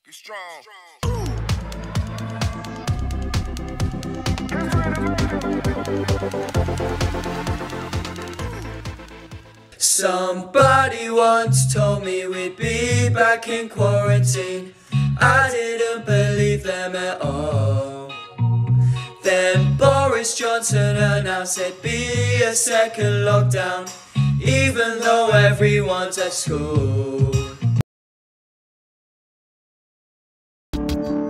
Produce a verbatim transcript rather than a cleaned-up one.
Be strong. Somebody once told me we'd be back in quarantine. I didn't believe them at all. Then Boris Johnson announced there'd be a second lockdown, even though everyone's at school.